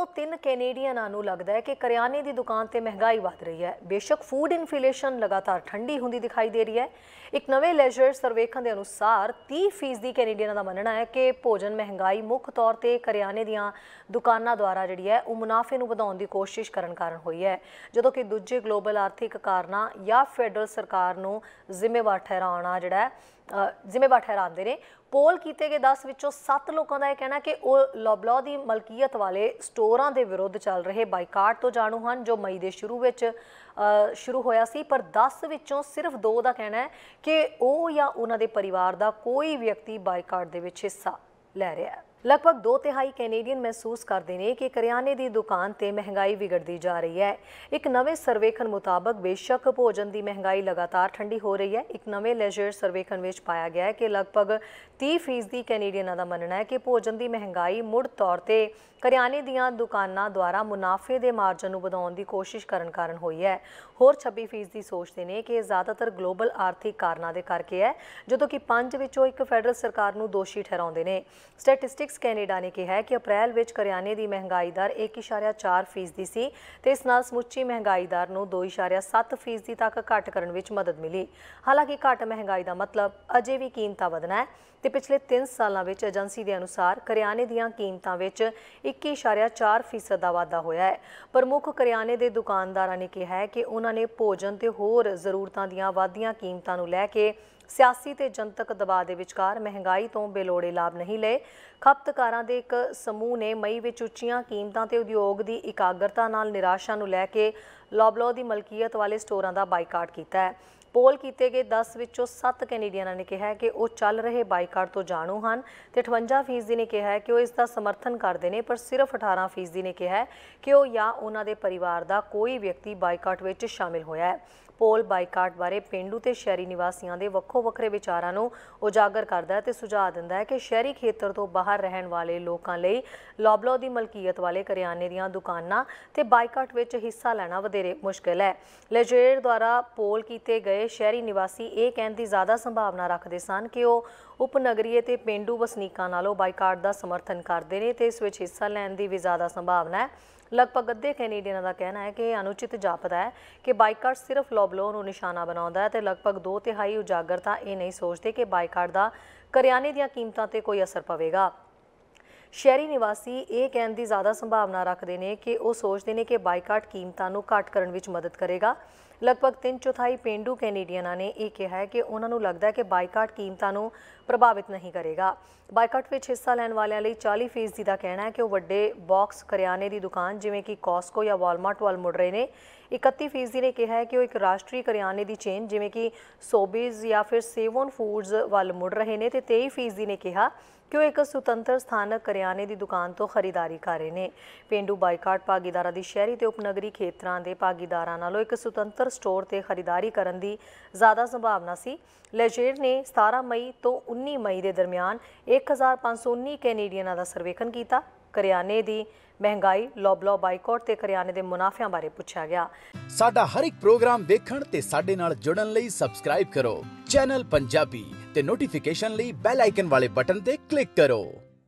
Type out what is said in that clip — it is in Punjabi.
ਤੋਂ 3 ਕੈਨੇਡੀਅਨਾਂ ਨੂੰ ਲੱਗਦਾ ਹੈ ਕਿ ਕਰਿਆਨੇ ਦੀ ਦੁਕਾਨ ਤੇ ਮਹਿੰਗਾਈ ਵਧ ਰਹੀ ਹੈ। ਬੇਸ਼ੱਕ ਫੂਡ ਇਨਫਲੇਸ਼ਨ ਲਗਾਤਾਰ ਠੰਡੀ ਹੁੰਦੀ ਦਿਖਾਈ ਦੇ ਰਹੀ ਹੈ। ਇੱਕ ਨਵੇਂ ਲੈਜਰ ਸਰਵੇਖਣ ਦੇ ਅਨੁਸਾਰ 30% ਕੈਨੇਡੀਅਨਾਂ ਦਾ ਮੰਨਣਾ ਹੈ ਕਿ ਭੋਜਨ ਮਹਿੰਗਾਈ ਮੁੱਖ ਤੌਰ ਤੇ ਕਰਿਆਨੇ ਦੀਆਂ ਦੁਕਾਨਾਂ ਦੁਆਰਾ ਜਿਹੜੀ ਹੈ ਉਹ ਮੁਨਾਫੇ ਨੂੰ ਵਧਾਉਣ ਦੀ ਕੋਸ਼ਿਸ਼ ਕਰਨ ਕਾਰਨ ਹੋਈ ਹੈ, ਜਦੋਂ ਕਿ ਦੂਜੇ ਗਲੋਬਲ ਆਰਥਿਕ ਕਾਰਨਾਂ ਜਾਂ ਫੈਡਰਲ ਸਰਕਾਰ ਨੂੰ ਜ਼ਿੰਮੇਵਾਰ ਠਹਿਰਾਉਂਦੇ ਨੇ। ਪੋਲ ਕੀਤੇ ਗਏ 10 ਵਿੱਚੋਂ 7 ਲੋਕਾਂ ਦਾ ਇਹ ਕਹਿਣਾ ਕਿ ਉਹ ਲੌਬਲੌ ਦੀ ਮਲਕੀਅਤ ਵਾਲੇ ਸਟੋਰਾਂ ਦੇ ਵਿਰੁੱਧ ਚੱਲ ਰਹੇ ਬਾਈਕਾਟ ਤੋਂ ਜਾਣੂ ਹਨ, ਜੋ ਮਈ ਦੇ ਸ਼ੁਰੂ ਹੋਇਆ ਸੀ। ਪਰ 10 ਵਿੱਚੋਂ ਸਿਰਫ 2 ਦਾ ਕਹਿਣਾ ਹੈ ਕਿ ਉਹ ਜਾਂ ਉਹਨਾਂ ਦੇ ਪਰਿਵਾਰ ਦਾ ਕੋਈ ਵਿਅਕਤੀ ਬਾਈਕਾਟ ਦੇ ਵਿੱਚ ਹਿੱਸਾ ਲੈ ਰਿਹਾ ਹੈ। ਲਗਭਗ 2/3 ਕੈਨੇਡੀਅਨ ਮਹਿਸੂਸ ਕਰਦੇ ਨੇ ਕਿ ਕਰਿਆਨੇ ਦੀ ਦੁਕਾਨ ਤੇ ਮਹਿੰਗਾਈ ਵਿਗੜਦੀ ਜਾ ਰਹੀ ਹੈ। ਇੱਕ ਨਵੇਂ ਸਰਵੇਖਣ ਮੁਤਾਬਕ ਬੇਸ਼ੱਕ ਭੋਜਨ ਦੀ ਮਹਿੰਗਾਈ ਲਗਾਤਾਰ ਠੰਡੀ ਹੋ ਰਹੀ ਹੈ, ਇੱਕ ਨਵੇਂ ਲੈਜਰ ਸਰਵੇਖਣ ਵਿੱਚ ਪਾਇਆ ਗਿਆ ਹੈ ਕਿ ਲਗਭਗ 30% ਕੈਨੇਡੀਅਨਾਂ ਦਾ ਮੰਨਣਾ ਹੈ ਕਿ ਭੋਜਨ ਦੀ ਮਹਿੰਗਾਈ ਮੁੜ ਤੌਰ ਤੇ ਕਰਿਆਨੇ ਦੀਆਂ ਦੁਕਾਨਾਂ ਦੁਆਰਾ ਮੁਨਾਫੇ ਦੇ ਮਾਰਜਨ ਨੂੰ ਵਧਾਉਣ ਦੀ ਕੋਸ਼ਿਸ਼ ਕਰਨ ਕਾਰਨ ਹੋਈ ਹੈ। ਹੋਰ 26% ਸੋਚਦੇ ਨੇ ਕਿ ਇਹ ਜ਼ਿਆਦਾਤਰ ਗਲੋਬਲ ਆਰਥਿਕ ਕਾਰਨਾਂ ਦੇ ਕਰਕੇ ਹੈ, ਜਦੋਂ ਕਿ 5 ਵਿੱਚੋਂ 1 ਫੈਡਰਲ ਸਰਕਾਰ ਨੂੰ ਦੋਸ਼ੀ ਠਹਿਰਾਉਂਦੇ ਨੇ। ਸਟੈਟਿਸਟਿਕਸ ਕੈਨੇਡਾ ਨੇ ਕਿਹਾ ਹੈ ਕਿ ਅਪ੍ਰੈਲ ਵਿੱਚ ਕਰਿਆਨੇ ਦੀ ਮਹਿੰਗਾਈ ਦਰ 1.4% ਸੀ ਤੇ ਇਸ ਨਾਲ ਸਮੁੱਚੀ ਮਹਿੰਗਾਈ ਦਰ ਨੂੰ 2.7% ਤੱਕ ਘੱਟ ਕਰਨ ਵਿੱਚ ਮਦਦ ਮਿਲੀ। ਹਾਲਾਂਕਿ ਘੱਟ ਮਹਿੰਗਾਈ ਦਾ ਮਤਲਬ ਅਜੇ ਵੀ ਕੀਮਤਾਂ ਵਧਣਾ ਹੈ ਤੇ ਪਿਛਲੇ 3 ਸਾਲਾਂ ਵਿੱਚ ਏਜੰਸੀ ਦੇ ਅਨੁਸਾਰ ਕਰਿਆਨੇ ਦੀਆਂ ਕੀਮਤਾਂ ਵਿੱਚ 1.4% ਦਾ ਵਾਧਾ ਹੋਇਆ ਹੈ। ਪ੍ਰਮੁੱਖ ਕਰਿਆਨੇ ਦੇ ਦੁਕਾਨਦਾਰਾਂ ਨੇ ਕਿਹਾ ਹੈ ਕਿ ਉਹਨਾਂ ਨੇ ਭੋਜਨ ਤੇ ਹੋਰ ਜ਼ਰੂਰਤਾਂ ਦੀਆਂ ਵਧਦੀਆਂ ਕੀਮਤਾਂ ਨੂੰ ਲੈ ਕੇ ਸਿਆਸੀ ਤੇ ਜਨਤਕ ਦਬਾਅ ਦੇ ਵਿਚਕਾਰ ਮਹਿੰਗਾਈ ਤੋਂ ਬੇਲੋੜੇ ਲਾਭ ਨਹੀਂ ਲਏ। ਖਪਤਕਾਰਾਂ ਦੇ ਇੱਕ ਸਮੂਹ ਨੇ ਮਈ ਵਿੱਚ ਉੱਚੀਆਂ ਕੀਮਤਾਂ ਤੇ ਉਦਯੋਗ ਦੀ ਇਕਾਗਰਤਾ ਨਾਲ ਨਿਰਾਸ਼ਾ ਨੂੰ ਲੈ ਕੇ ਲੌਬਲੌ ਦੀ ਮਲਕੀਅਤ ਵਾਲੇ ਸਟੋਰਾਂ ਦਾ ਬਾਈਕਾਟ ਕੀਤਾ ਹੈ। ਪੋਲ ਕੀਤੇ ਗਏ 10 ਵਿੱਚੋਂ 7 ਕੈਨੇਡੀਅਨਾਂ ਨੇ ਕਿਹਾ ਕਿ ਉਹ ਚੱਲ ਰਹੇ ਬਾਈਕਾਟ ਤੋਂ ਜਾਣੂ ਹਨ ਤੇ 58% ਨੇ ਕਿਹਾ ਕਿ ਉਹ ਇਸ ਦਾ ਸਮਰਥਨ ਕਰਦੇ ਨੇ, ਪਰ ਸਿਰਫ 18% ਨੇ ਕਿਹਾ ਕਿ ਉਹ ਜਾਂ ਉਹਨਾਂ ਦੇ ਪਰਿਵਾਰ ਦਾ ਕੋਈ ਵਿਅਕਤੀ ਬਾਈਕਾਟ ਵਿੱਚ ਸ਼ਾਮਿਲ ਹੋਇਆ ਹੈ। ਪੋਲ ਬਾਈਕਾਟ ਬਾਰੇ ਪੇਂਡੂ ਤੇ ਸ਼ਹਿਰੀ ਨਿਵਾਸੀਆਂ ਦੇ ਵੱਖੋ ਵੱਖਰੇ ਵਿਚਾਰਾਂ ਨੂੰ ਉਜਾਗਰ ਕਰਦਾ ਹੈ ਤੇ ਸੁਝਾਅ ਦਿੰਦਾ ਹੈ ਕਿ ਸ਼ਹਿਰੀ ਖੇਤਰ ਤੋਂ ਬਾਹਰ ਰਹਿਣ ਵਾਲੇ ਲੋਕਾਂ ਲਈ ਲੌਬਲੌ ਦੀ ਮਲਕੀਅਤ ਵਾਲੇ ਕਰਿਆਨੇ ਦੀਆਂ ਦੁਕਾਨਾਂ ਤੇ ਬਾਈਕਾਟ ਵਿੱਚ ਹਿੱਸਾ ਲੈਣਾ ਵਧੇਰੇ ਮੁਸ਼ਕਿਲ ਹੈ। ਲੈਜਰ ਦੁਆਰਾ ਪੋਲ ਕੀਤੇ ਗਏ ਸ਼ਹਿਰੀ ਨਿਵਾਸੀ ਇਹ ਕਹਿਣ ਦੀ ਜ਼ਿਆਦਾ ਸੰਭਾਵਨਾ ਰੱਖਦੇ ਸਨ ਕਿ ਉਹ ਉਪਨਗਰੀਏ ਤੇ ਪੇਂਡੂ ਵਸਨੀਕਾਂ ਨਾਲੋਂ ਬਾਈਕਾਟ ਦਾ ਸਮਰਥਨ ਕਰਦੇ ਨੇ ਤੇ ਇਸ ਵਿੱਚ ਹਿੱਸਾ ਲੈਣ ਦੀ ਵੀ ਜ਼ਿਆਦਾ ਸੰਭਾਵਨਾ ਹੈ। ਲਗਭਗ ਅੱਧੇ ਕੈਨੇਡੀਅਨਾਂ ਦਾ ਕਹਿਣਾ ਹੈ ਕਿ ਇਹ ਅਨੁਚਿਤ ਜਾਪਦਾ ਹੈ ਕਿ ਬਾਈਕਾਟ ਸਿਰਫ ਲੌਬਲੌ ਨੂੰ ਨਿਸ਼ਾਨਾ ਬਣਾਉਂਦਾ ਹੈ ਤੇ ਲਗਭਗ 2/3 ਉਜਾਗਰ ਤਾਂ ਇਹ ਨਹੀਂ ਸੋਚਦੇ ਕਿ ਬਾਈਕਾਟ ਦਾ ਕਰਿਆਨੇ ਦੀਆਂ ਕੀਮਤਾਂ ਤੇ ਕੋਈ ਅਸਰ ਪਵੇਗਾ। ਸ਼ਹਿਰੀ ਨਿਵਾਸੀ ਇਹ ਕਹਿਣ ਦੀ ਜ਼ਿਆਦਾ ਸੰਭਾਵਨਾ ਰੱਖਦੇ ਨੇ ਕਿ ਉਹ ਸੋਚਦੇ ਨੇ ਕਿ ਬਾਈਕਾਟ ਕੀਮਤਾਂ ਨੂੰ ਘੱਟ ਕਰਨ ਵਿੱਚ ਮਦਦ ਕਰੇਗਾ। ਲਗਭਗ 3/4 ਪੇਂਡੂ ਕੈਨੇਡੀਅਨਾਂ ਨੇ ਇਹ ਕਿਹਾ ਹੈ ਕਿ ਉਹਨਾਂ ਨੂੰ ਲੱਗਦਾ ਹੈ ਕਿ ਬਾਈਕਾਟ ਕੀਮਤਾਂ ਨੂੰ ਪ੍ਰਭਾਵਿਤ ਨਹੀਂ ਕਰੇਗਾ। ਬਾਈਕਾਟ ਵਿੱਚ ਹਿੱਸਾ ਲੈਣ ਵਾਲਿਆਂ ਲਈ 40% ਦਾ ਕਹਿਣਾ ਹੈ ਕਿ ਉਹ ਵੱਡੇ ਬਾਕਸ ਕਰਿਆਨੇ ਦੀ ਦੁਕਾਨ ਜਿਵੇਂ ਕਿ ਕਾਸਕੋ ਜਾਂ ਵਾਲਮਾਰਟ ਵੱਲ ਮੁੜ ਰਹੇ ਨੇ। 31% ਨੇ ਕਿਹਾ ਹੈ ਕਿ ਉਹ ਇੱਕ ਰਾਸ਼ਟਰੀ ਕਰਿਆਨੇ ਦੀ ਚੇਨ ਜਿਵੇਂ ਕਿ ਸੋਬੀਜ਼ ਜਾਂ ਫਿਰ ਸੇਵਨ ਫੂਡਸ ਵੱਲ ਮੁੜ ਰਹੇ ਨੇ ਤੇ 23% ਨੇ ਕਿਹਾ ਕਿ ਉਹ ਇੱਕ ਸੁਤੰਤਰ ਸਥਾਨਕ ਕਰਿਆਨੇ ਦੀ ਦੁਕਾਨ ਤੋਂ ਖਰੀਦਾਰੀ ਕਰ ਰਹੇ ਨੇ। ਪੇਂਡੂ ਬਾਈਕਾਟ ਭਾਗੀਦਾਰਾਂ ਦੀ ਸ਼ਹਿਰੀ ਤੇ ਉਪਨਗਰੀ ਖੇਤਰਾਂ ਦੇ ਭਾਗੀਦਾਰਾਂ ਨਾਲੋਂ ਇੱਕ ਸੁਤੰਤਰ ਸਟੋਰ ਤੇ ਖਰੀਦਾਰੀ ਕਰਨ ਦੀ ਜ਼ਿਆਦਾ ਸੰਭਾਵਨਾ ਸੀ। ਲੈਜਰ ਨੇ 17 ਮਈ ਤੋਂ 19 ਮਈ ਦੇ ਦਰਮਿਆਨ 1519 ਕੈਨੇਡੀਅਨਾਂ ਦਾ ਸਰਵੇਖਣ ਕੀਤਾ। ਕਰਿਆਨੇ ਦੀ ਮਹਿੰਗਾਈ, ਲੌਬਲੌ ਬਾਈਕਾਟ ਤੇ ਕਰਿਆਨੇ ਦੇ ਮੁਨਾਫਿਆਂ ਬਾਰੇ ਪੁੱਛਿਆ ਗਿਆ। ਸਾਡਾ ਹਰ ਇੱਕ ਪ੍ਰੋਗਰਾਮ ਦੇਖਣ ਤੇ ਸਾਡੇ ਨਾਲ ਜੁੜਨ ਲਈ ਸਬਸਕ੍ਰਾਈਬ ਕਰੋ ਚੈਨਲ ਪੰਜਾਬੀ ਤੇ ਨੋਟੀਫਿਕੇਸ਼ਨ ਲਈ ਬੈਲ ਆਈਕਨ ਵਾਲੇ ਬਟਨ ਤੇ ਕਲਿੱਕ ਕਰੋ।